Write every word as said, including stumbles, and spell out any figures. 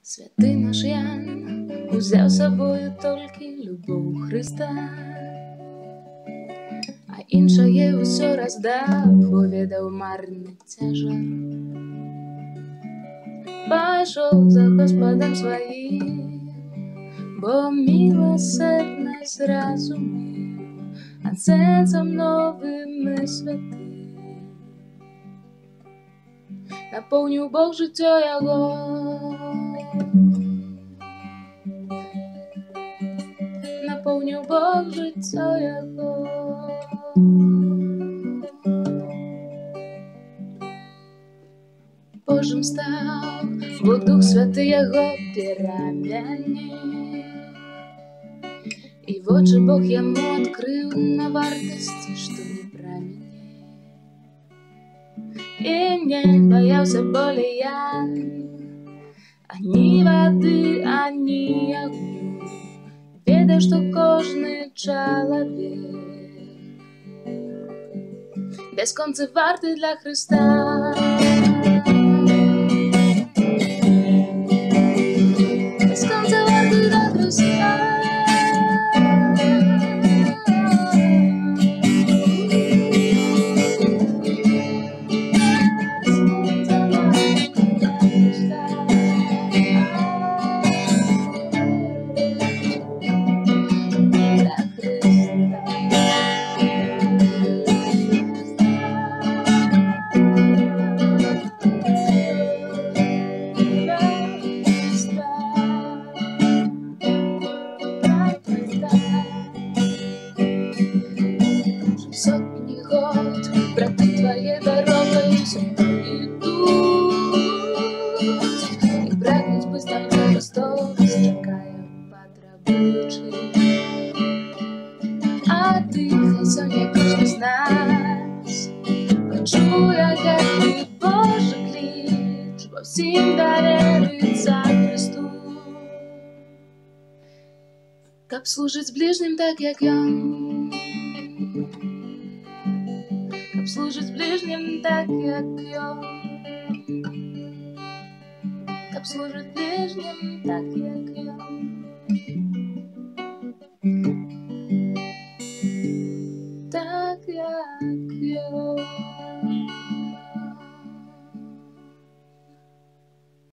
Святий наш Ян узяв з собою тільки любов Христа, а інше є усьо роздав, повідав марне тяжар. Пішов за Господом своїм, бо милосердно зрозумів, а серцем новим і святим наповнив Бог життя його. Наповнив Бог життя його. Божим став, бо Дух Святий його перемінив, і в очі Бог йому відкрив на вартості, що не промінив. І не боявся болі Ян, ані води, ані огню, ведав, що кожний чоловік без конца вартий для Христа. Без конца вартий для Христа. Сотни год браты твоей дорогой все идут, и прагнуть быстро Христос, чекая потребуючи. А ты, хай сьогодні кожен з нас почує, як ти Божий клич, во всім довериться Христу, как служить ближнім, так як Ён. Как служить ближнім, так як Ён. Как служить ближнім, так як Ён.